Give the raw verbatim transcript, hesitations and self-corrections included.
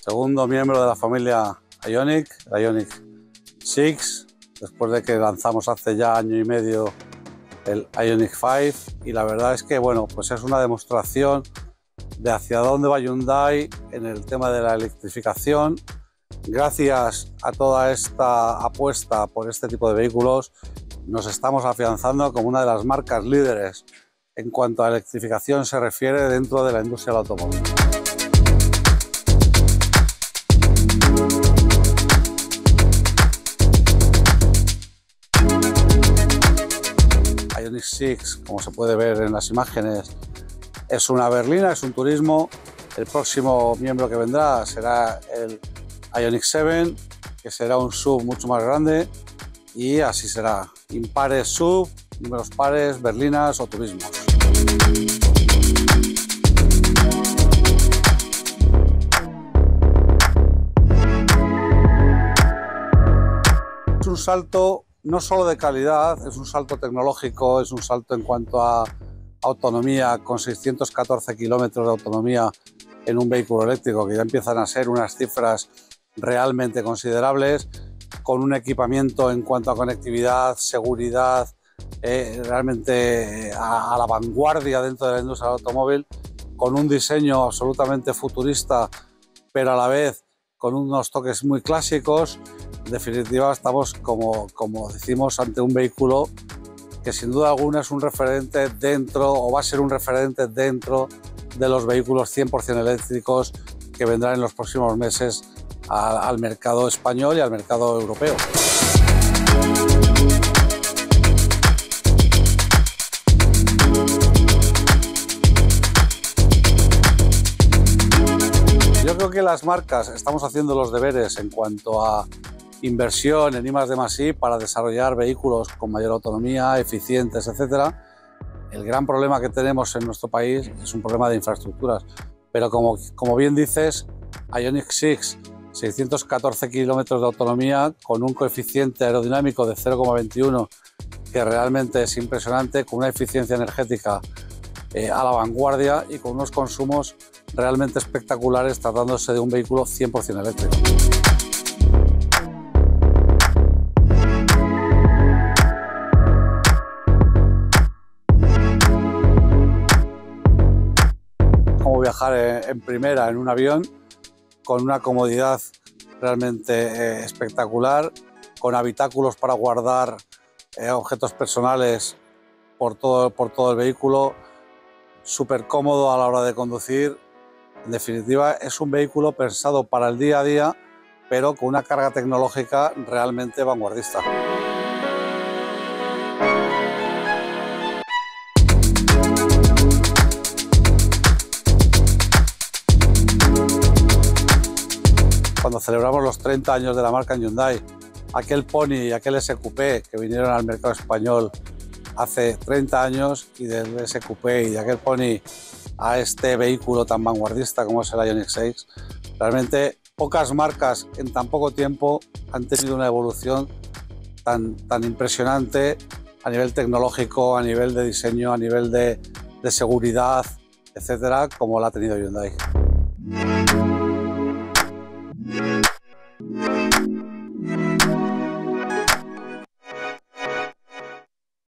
segundo miembro de la familia Ioniq, el Ioniq seis, después de que lanzamos hace ya año y medio el Ioniq cinco, y la verdad es que bueno, pues es una demostración de hacia dónde va Hyundai en el tema de la electrificación. Gracias a toda esta apuesta por este tipo de vehículos, nos estamos afianzando como una de las marcas líderes en cuanto a electrificación se refiere dentro de la industria del automóvil. Ioniq seis, como se puede ver en las imágenes, es una berlina, es un turismo. El próximo miembro que vendrá será el Ioniq siete, que será un S U V mucho más grande, y así será. Impares S U V, números pares, berlinas o turismos. Es un salto no solo de calidad, es un salto tecnológico, es un salto en cuanto a autonomía, con seiscientos catorce kilómetros de autonomía en un vehículo eléctrico, que ya empiezan a ser unas cifras realmente considerables, con un equipamiento en cuanto a conectividad, seguridad, eh, realmente a, a la vanguardia dentro de la industria del automóvil, con un diseño absolutamente futurista, pero a la vez con unos toques muy clásicos. En definitiva, estamos, como, como decimos, ante un vehículo que sin duda alguna es un referente dentro, o va a ser un referente dentro de los vehículos cien por cien eléctricos que vendrán en los próximos meses al, al mercado español y al mercado europeo. Yo creo que las marcas estamos haciendo los deberes en cuanto a inversión en I más D más I para desarrollar vehículos con mayor autonomía, eficientes, etcétera. El gran problema que tenemos en nuestro país es un problema de infraestructuras, pero como, como bien dices, Ioniq seis, seiscientos catorce kilómetros de autonomía con un coeficiente aerodinámico de cero coma veintiuno que realmente es impresionante, con una eficiencia energética eh, a la vanguardia y con unos consumos realmente espectaculares, tratándose de un vehículo cien por cien eléctrico. Como viajar en primera en un avión, con una comodidad realmente eh, espectacular, con habitáculos para guardar eh, objetos personales por todo, por todo el vehículo, súper cómodo a la hora de conducir. En definitiva, es un vehículo pensado para el día a día, pero con una carga tecnológica realmente vanguardista. Cuando celebramos los treinta años de la marca en Hyundai, aquel Pony y aquel S Q P que vinieron al mercado español hace treinta años, y del S Q P y de aquel Pony a este vehículo tan vanguardista como es el Ioniq seis, realmente pocas marcas en tan poco tiempo han tenido una evolución tan, tan impresionante a nivel tecnológico, a nivel de diseño, a nivel de, de seguridad, etcétera, como la ha tenido Hyundai.